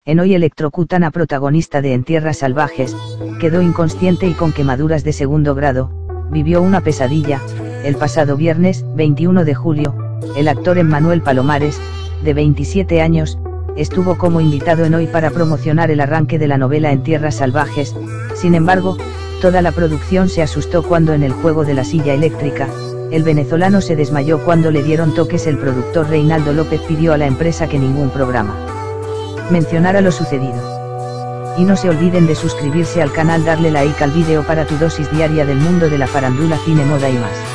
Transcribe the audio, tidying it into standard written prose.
En Hoy electrocutan a protagonista de En Tierras Salvajes, quedó inconsciente y con quemaduras de segundo grado, vivió una pesadilla. El pasado viernes, 21 de julio, el actor Emmanuel Palomares, de 27 años, estuvo como invitado en Hoy para promocionar el arranque de la novela En Tierras Salvajes. Sin embargo, toda la producción se asustó cuando en el juego de la silla eléctrica, el venezolano se desmayó cuando le dieron toques. El productor Reinaldo López pidió a la empresa que ningún programa mencionara lo sucedido. Y no se olviden de suscribirse al canal, darle like al vídeo para tu dosis diaria del mundo de la farándula, cine, moda y más.